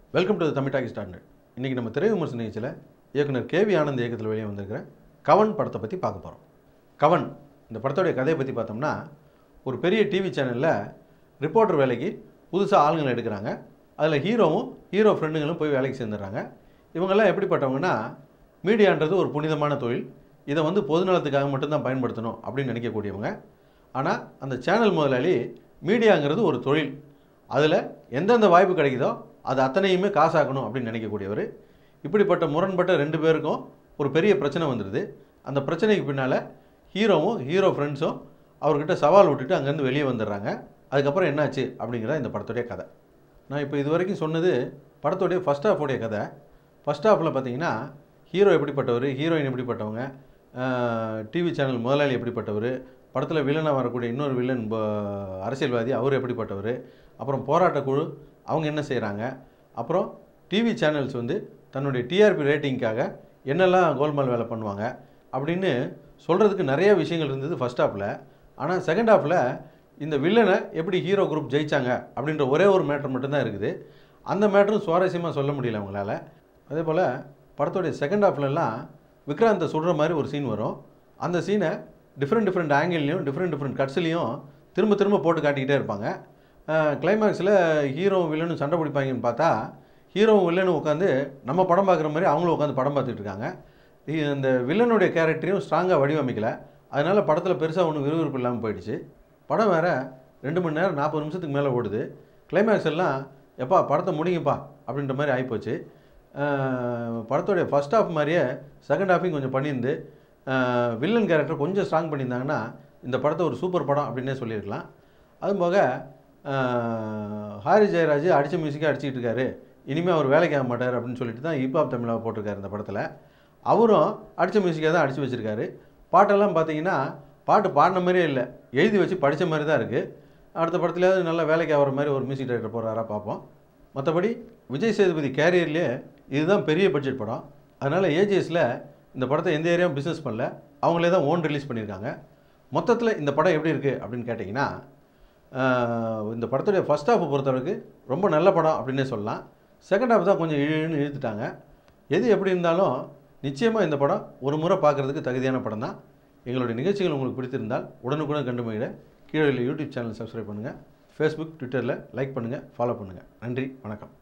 Welcome to Tamil talkie start. இன்றைக்கி நம்ம திரை விமர்சன நிகழ்ச்சியில் இயக்குனர் கேவி ஆனந்த் இயக்கத்தில் வெளியே வந்திருக்கிற கவன் படத்தை பற்றி பார்க்க போகிறோம். கவன் இந்த படத்தோடைய கதையை பற்றி பார்த்தோம்னா, ஒரு பெரிய டிவி சேனலில் ரிப்போர்ட்டர் வேலைக்கு புதுசாக ஆளுங்களை எடுக்கிறாங்க. அதில் ஹீரோ ஃப்ரெண்டுங்களும் போய் வேலைக்கு சேர்ந்துடுறாங்க. இவங்கெல்லாம் எப்படிப்பட்டவங்கன்னா, மீடியான்றது ஒரு புனிதமான தொழில், இதை பொதுநலத்துக்காக மட்டும்தான் பயன்படுத்தணும் அப்படின்னு நினைக்கக்கூடியவங்க. ஆனால் அந்த சேனல் முதலாளி மீடியாங்கிறது ஒரு தொழில், அதில் எந்தெந்த வாய்ப்பு கிடைக்குதோ அது அத்தனையுமே காசாக்கணும் அப்படின்னு நினைக்கக்கூடியவர். இப்படிப்பட்ட முரண்பட்ட ரெண்டு பேருக்கும் ஒரு பெரிய பிரச்சனை வந்துடுது. அந்த பிரச்சனைக்கு பின்னால் ஹீரோ ஃப்ரெண்ட்ஸும் அவர்கிட்ட சவால் விட்டுட்டு அங்கேருந்து வெளியே வந்துடுறாங்க. அதுக்கப்புறம் என்னாச்சு அப்படிங்கிறத இந்த படத்துடைய கதை. நான் இப்போ இது வரைக்கும் சொன்னது படத்துடைய ஃபஸ்ட் ஹாஃபோடைய கதை. ஃபஸ்ட் ஹாஃபில் பார்த்தீங்கன்னா, ஹீரோ எப்படிப்பட்டவர், ஹீரோயின் எப்படிப்பட்டவங்க, டிவி சேனல் முதலாளி எப்படிப்பட்டவர், படத்தில் வில்லனாக வரக்கூடிய இன்னொரு வில்லன் அரசியல்வாதி அவர் எப்படிப்பட்டவர், அப்புறம் போராட்ட குழு அவங்க என்ன செய்கிறாங்க, அப்புறம் டிவி சேனல்ஸ் தன்னுடைய டிஆர்பி ரேட்டிங்காக என்னெல்லாம் கோல்மால் வேலை பண்ணுவாங்க அப்படின்னு சொல்கிறதுக்கு நிறைய விஷயங்கள் இருந்தது ஃபஸ்ட் ஹாஃபில். ஆனால் செகண்ட் ஹாஃபில் இந்த வில்லனை எப்படி ஹீரோ குரூப் ஜெயித்தாங்க அப்படின்ற ஒரே ஒரு மேட்ரு மட்டும்தான் இருக்குது. அந்த மேட்ரும் சுவாரஸ்யமாக சொல்ல முடியல அவங்களால. அதே போல் படத்துடைய செகண்ட் ஹாஃப்லலாம் விக்ராந்தை சுடுற மாதிரி ஒரு சீன் வரும். அந்த சீனை டிஃப்ரெண்ட் ஆங்கிள்லையும் டிஃப்ரெண்ட் கட்ஸ்லையும் திரும்ப போட்டு காட்டிக்கிட்டே இருப்பாங்க. கிளைமேக்ஸில் ஹீரோவும் வில்லனும் சண்டை பிடிப்பாங்கன்னு பார்த்தா, ஹீரோவும் வில்லனும் உட்காந்து நம்ம படம் பார்க்குற மாதிரி அவங்களும் உட்காந்து படம் பார்த்துட்டு இருக்காங்க. இந்த வில்லனுடைய கேரக்டரையும் ஸ்ட்ராங்காக வடிவமைக்கலை. அதனால் படத்தில் பெருசாக ஒன்றும் விறுவிறுப்பு இல்லாமல் போயிடுச்சு. படம் வேறு 2 மணி நேரம் 40 நிமிஷத்துக்கு மேலே ஓடுது. கிளைமேக்ஸ் எல்லாம் எப்பா படத்தை முடிங்கப்பா அப்படின்ற மாதிரி ஆகிப்போச்சு. படத்துடைய ஃபஸ்ட் ஹாஃப் மாதிரியே செகண்ட் ஹாஃபையும் கொஞ்சம் பண்ணியிருந்து வில்லன் கேரக்டர் கொஞ்சம் ஸ்ட்ராங் பண்ணியிருந்தாங்கன்னா இந்த படத்தை ஒரு சூப்பர் படம் அப்படின்னே சொல்லியிருக்கலாம். அதுபோக ஹாரி ஜெயராஜ் அடித்த மியூசிக்காக அடிச்சுக்கிட்டு இருக்காரு, இனிமேல் அவர் வேலைக்கு ஆக மாட்டார் அப்படின்னு சொல்லிட்டு தான் ஹிப்ஹாப் தமிழாக போட்டிருக்காரு இந்த படத்தில். அவரும் அடித்த மியூசிக்காக தான் அடித்து வச்சுருக்காரு. பாட்டெல்லாம் பார்த்தீங்கன்னா பாட்டு பாடின மாதிரியே இல்லை, எழுதி வச்சு படித்த மாதிரி தான் இருக்குது. அடுத்த படத்துலேயாவது நல்லா வேலைக்கு ஆகிற மாதிரி ஒரு மியூசிக் டைரக்டர் போகிறாரா பார்ப்போம். மற்றபடி விஜய் சேதுபதி கேரியர்லேயே இதுதான் பெரிய பட்ஜெட் படம். அதனால் ஏஜிஎஸில் இந்த படத்தை எந்த ஏரியாவும் பிஸ்னஸ் பண்ணல, அவங்களே தான் ஓன் ரிலீஸ் பண்ணியிருக்காங்க. மொத்தத்தில் இந்த படம் எப்படி இருக்குது அப்படின்னு கேட்டிங்கன்னா, இந்த படத்துடைய ஃபஸ்ட் ஹாஃபை பொறுத்தளவுக்கு ரொம்ப நல்ல படம் அப்படின்னே சொல்லலாம். செகண்ட் ஹாஃப் தான் கொஞ்சம் இழுத்துட்டாங்க. எது எப்படி இருந்தாலும் நிச்சயமாக இந்த படம் ஒரு முறை பார்க்குறதுக்கு தகுதியான படம் தான். எங்களுடைய நிகழ்ச்சிகள் உங்களுக்கு பிடித்திருந்தால் உடனுக்குடன் கண்டு மகிழ கீழே யூடியூப் சேனல் சப்ஸ்கிரைப் பண்ணுங்கள், ஃபேஸ்புக் ட்விட்டரில் லைக் பண்ணுங்கள், ஃபாலோ பண்ணுங்கள். நன்றி, வணக்கம்.